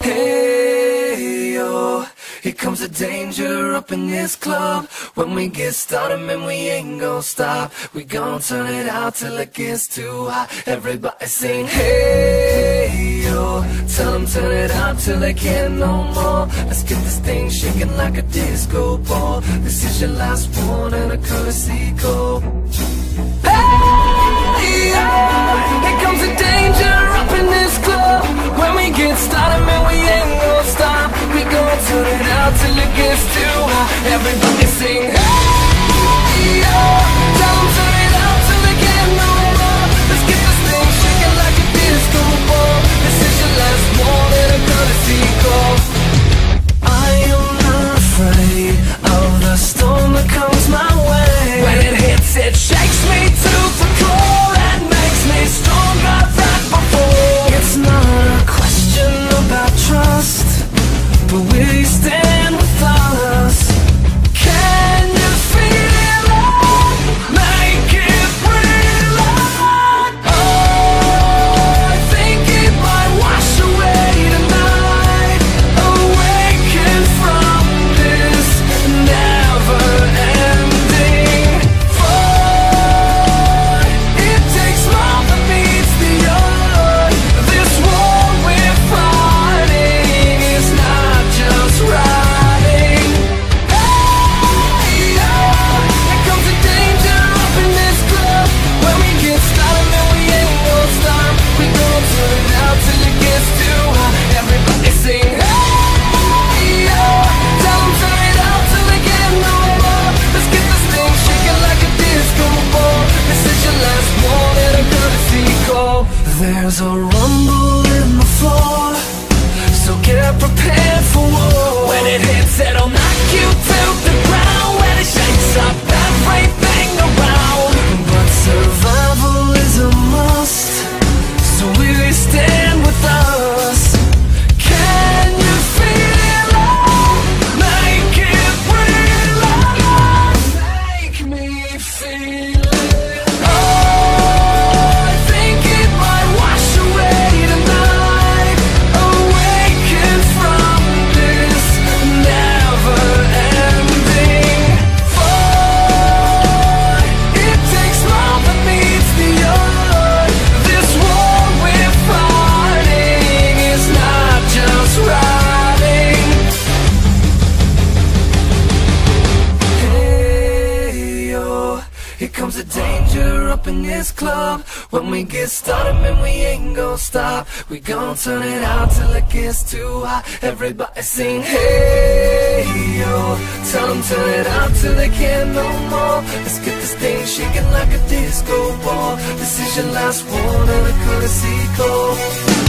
Hey, yo, here comes the danger up in this club. When we get started, man, we ain't gon' stop. We gon' turn it out till it gets too hot. Everybody sing, hey, yo, tell them turn it out till they can't no more. Let's get this thing shaking like a disco ball. This is your last one and a courtesy call. Hey, yo, here comes the danger up in this club. When we get started, man, we ain't gon' stop. We gon' turn it out till it gets too hot. Everybody sing, hey, yo, tell them turn it out till they can't no more. Let's get this thing shaking like a disco ball. This is your last one and a courtesy call. I am not afraid of the storm that comes my way. When it hits, it shakes me to the core and makes me stronger than before. It's not a question about trust, but will you stand with us? Can you feel it? Make it real. Oh, I think it might wash away tonight. Awaken from this never-ending fight. It takes more than meets the eye. This war we're fighting is not just riding. Hey, yeah, here comes the danger up in this club. When we get started, man, we ain't gon' stop. We gon' turn it out till it gets too hot. Everybody sing, hey, yeah, tell them turn it out till they get no more. Let's get this thing shaking like a disco ball. This is your last one and a courtesy call. There's a rumble in the floor, so get prepared for war. When it hits, it'll knock you to the ground. When it shakes up everything around. But survival is a must, so will you stand with us? Can you feel it? Make it real. Make me feel it. Oh, I think it might wash away tonight. Awaken from this never-ending fight. It takes more than meets the eye. This war we're fighting is not just riding. Hey, yo, here comes the danger up in this club. When we get started, man, we ain't gon' stop. We gon' turn it out till it gets too hot. Everybody sing, hey, yo, tell them turn it out till they can't no more. Let's get this thing shaking like a disco ball. This is your last one and a courtesy call.